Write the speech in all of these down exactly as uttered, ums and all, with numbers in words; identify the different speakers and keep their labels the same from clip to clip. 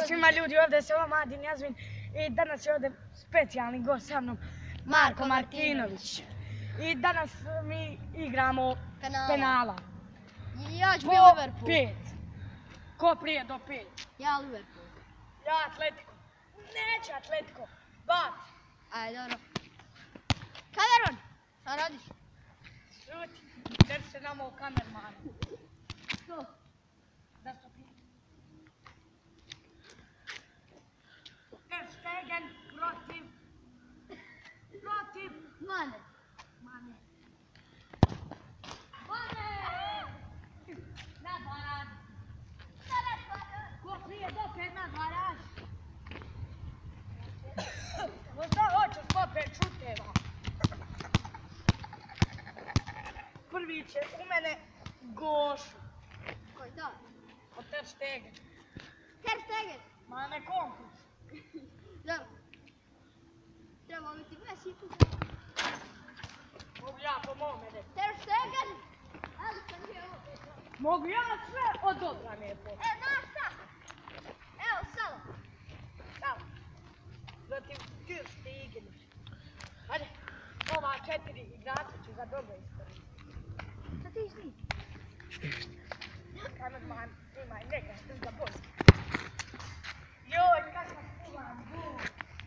Speaker 1: Pozdrav svima ljudi, ovdje se ova Madin Jazmin i danas je ovdje specijalni gost sa mnom Marko Martinović. I danas mi igramo penala.
Speaker 2: Ja ću
Speaker 1: po
Speaker 2: biti Liverpool.
Speaker 1: pet. Ko prije do pet?
Speaker 2: Ja Liverpool.
Speaker 1: Ja Atletico. Neće Atletico. Bat.
Speaker 2: Ajde, dobro. Kameron, šta radiš?
Speaker 1: Šuti, jer se nama u kamermanu.
Speaker 2: Što?
Speaker 1: Da što prije. Ter Stegen protiv... Protiv...
Speaker 2: Mane.
Speaker 1: Mane. Mane! Na dvaraž. Ko prije do pet na dvaraž. Možda hoćeš po pet šuteva. Prvi će u mene Gošu.
Speaker 2: Koji to?
Speaker 1: Od Ter Stegen.
Speaker 2: Ter Stegen.
Speaker 1: Mane konkurs.
Speaker 2: Dobro. Treba biti Messi tu.
Speaker 1: Mogu ja po mome reći.
Speaker 2: Ter Stegen. Ali sam je ovo.
Speaker 1: Mogu ja sve od obrane po.
Speaker 2: E, znaš šta? Evo, Sala.
Speaker 1: Sala. Protiv Ter Stegen. Hajde, ova četiri igrača ću za dobro iskoristiti.
Speaker 2: Šta ti sni?
Speaker 1: Kamerman ima i neka štuga boska. Joj, kako skuvam buk.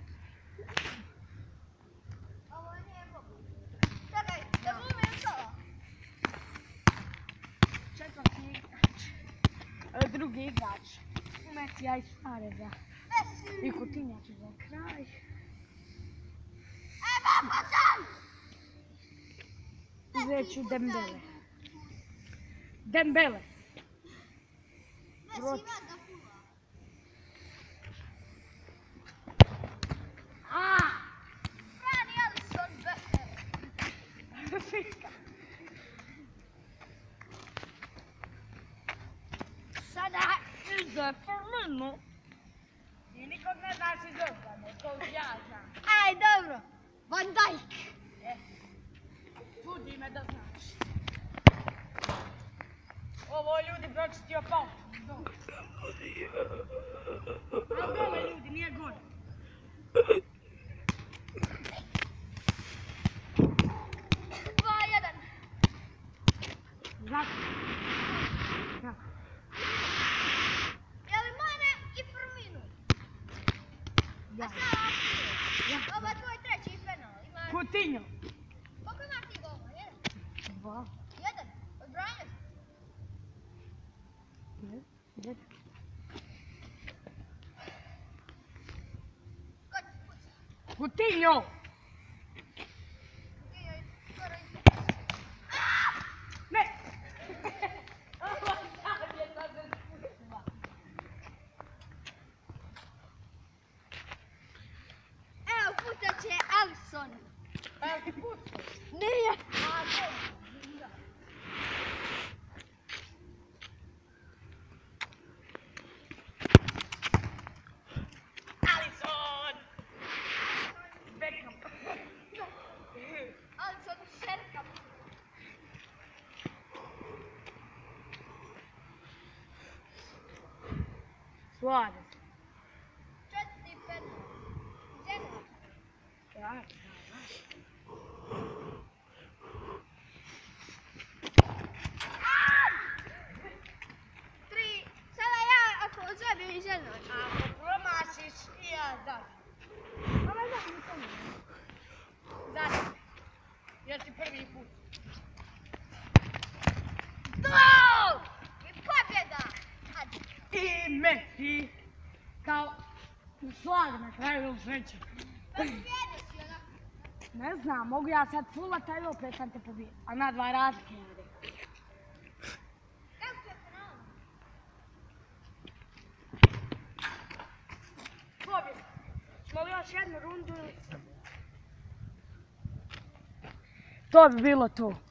Speaker 2: Ovo nije mogu. Čekaj, da glumim Sala.
Speaker 1: Četvrti igrač. E, Drugi igrač. Mesija i Suareza.
Speaker 2: Messi.
Speaker 1: I Coutinho ću za kraj.
Speaker 2: E, baba sam!
Speaker 1: Uzet ću Dembele. Dembele.
Speaker 2: Messi ima da pula.
Speaker 1: A!
Speaker 2: Brani Alisson Becker.
Speaker 1: Fiška. Sada iza Firmino. I nikog ne znaš iz odbrane, to ja znam.
Speaker 2: Aj, dobro. Van Dijk.
Speaker 1: E, čudi me da znaš. Ovo ljudi pročistio pao. A dole ljudi, nije gore.
Speaker 2: dva jedan.
Speaker 1: Zato. Tako.
Speaker 2: Je li Mane i Firmino?
Speaker 1: Ja.
Speaker 2: A Salah prije.
Speaker 1: Ja.
Speaker 2: Ovo je tvoj treći penal. Imaš...
Speaker 1: Coutinho.
Speaker 2: Koliko imaš ti golova? Jedan?
Speaker 1: Dva.
Speaker 2: Jedan? Odbrojene su?
Speaker 1: Ne. Jedan.
Speaker 2: Ko ti puca?
Speaker 1: Coutinho.
Speaker 2: Ti je skoro isto.
Speaker 1: Ne. Ovo sad je sad bez pucima.
Speaker 2: Evo, pucat će Alisson.
Speaker 1: Evo ti pucao.
Speaker 2: Nije.
Speaker 1: A, dobro. Alisson! Beckham.
Speaker 2: Alisson šerka.
Speaker 1: Suarez.
Speaker 2: Četvrti penal. Njega.
Speaker 1: Ja.
Speaker 2: Tri. Sada ja, ako zabijem iz jednog.
Speaker 1: Ako promašiš i ja da.
Speaker 2: Ovo je zadnji penal.
Speaker 1: Zadnji. Jer ti prvi put.
Speaker 2: Gol! I pobjeda! Hadi.
Speaker 1: I Messi kao šlag na kraju sreće.
Speaker 2: Pobjede si onako.
Speaker 1: Ne znam, mogu ja sad fullat, a opet sam te pobijeti. A na dva razlike ne ide.
Speaker 2: Kako će penalom?
Speaker 1: Pobjeda. Smo li još jednu rundu? To bi bilo to.